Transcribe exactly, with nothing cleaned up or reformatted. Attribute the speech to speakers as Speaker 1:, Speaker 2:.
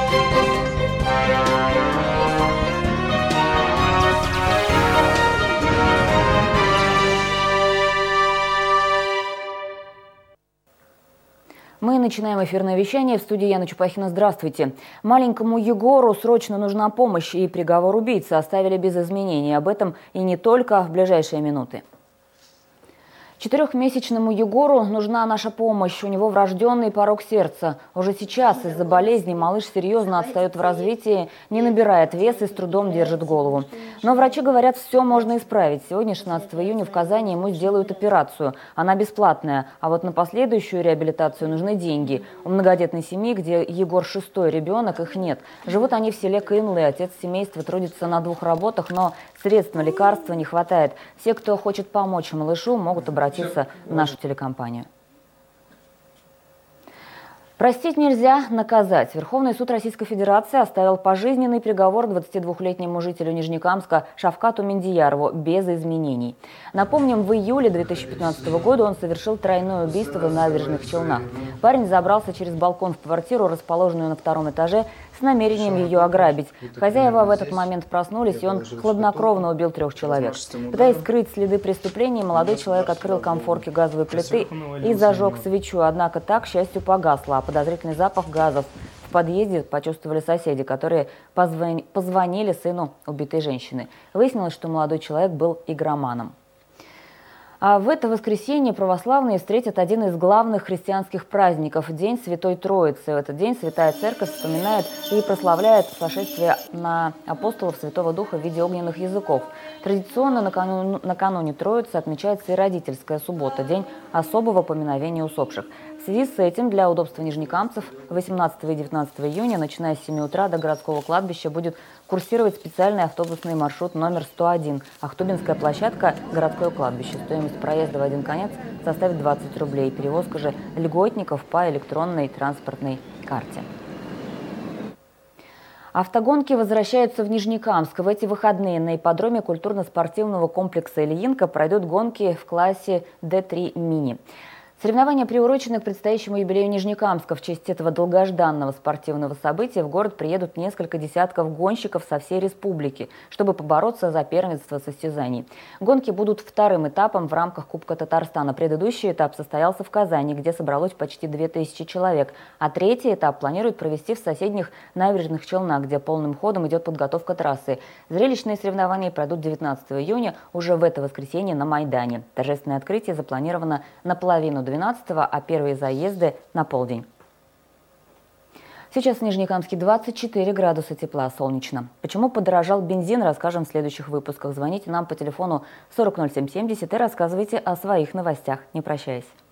Speaker 1: Мы начинаем эфирное вещание. В студии Яна Чупахина. Здравствуйте. Маленькому Егору срочно нужна помощь, и приговор убийцы оставили без изменений. Об этом и не только в ближайшие минуты. Четырехмесячному Егору нужна наша помощь. У него врожденный порок сердца. Уже сейчас из-за болезни малыш серьезно отстает в развитии, не набирает вес и с трудом держит голову. Но врачи говорят, все можно исправить. Сегодня, шестнадцатого июня, в Казани ему сделают операцию. Она бесплатная. А вот на последующую реабилитацию нужны деньги. У многодетной семьи, где Егор шестой ребенок, их нет. Живут они в селе Каинлы. Отец семейства трудится на двух работах, но средств на лекарства не хватает. Все, кто хочет помочь малышу, могут обратиться в нашу телекомпанию. Простить нельзя, наказать. Верховный суд Российской Федерации оставил пожизненный приговор двадцатидвухлетнему жителю Нижнекамска Шавкату Миндиярову без изменений. Напомним, в июле две тысячи пятнадцатого года он совершил тройное убийство в Набережных Челнах. Парень забрался через балкон в квартиру, расположенную на втором этаже, с намерением ее ограбить. Хозяева в этот момент проснулись, и он хладнокровно убил трех человек. Пытаясь скрыть следы преступления, молодой человек открыл комфорки газовой плиты и зажег свечу. Однако та, к счастью, погасла, а подозрительный запах газов в подъезде почувствовали соседи, которые позвонили сыну убитой женщины. Выяснилось, что молодой человек был игроманом. А в это воскресенье православные встретят один из главных христианских праздников – День Святой Троицы. В этот день Святая Церковь вспоминает и прославляет сошествие на апостолов Святого Духа в виде огненных языков. Традиционно накануне, накануне Троицы отмечается и родительская суббота – день особого поминовения усопших. В связи с этим для удобства нижнекамцев восемнадцатого и девятнадцатого июня, начиная с семи утра до городского кладбища, будет курсировать специальный автобусный маршрут номер сто один. Ахтубинская площадка, городское кладбище. Стоимость проезда в один конец составит двадцать рублей. Перевозка же льготников по электронной транспортной карте. Автогонки возвращаются в Нижнекамск. В эти выходные на ипподроме культурно-спортивного комплекса «Ильинка» пройдут гонки в классе Д три мини. Соревнования приурочены к предстоящему юбилею Нижнекамска. В честь этого долгожданного спортивного события в город приедут несколько десятков гонщиков со всей республики, чтобы побороться за первенство состязаний. Гонки будут вторым этапом в рамках Кубка Татарстана. Предыдущий этап состоялся в Казани, где собралось почти две тысячи человек. А третий этап планируют провести в соседних Набережных Челнах, где полным ходом идет подготовка трассы. Зрелищные соревнования пройдут девятнадцатого июня, уже в это воскресенье на Майдане. Торжественное открытие запланировано на половину двенадцатого, а первые заезды на полдень. Сейчас в Нижнекамске двадцать четыре градуса тепла, солнечно. Почему подорожал бензин, расскажем в следующих выпусках. Звоните нам по телефону сорок ноль семь семьдесят и рассказывайте о своих новостях. Не прощаясь.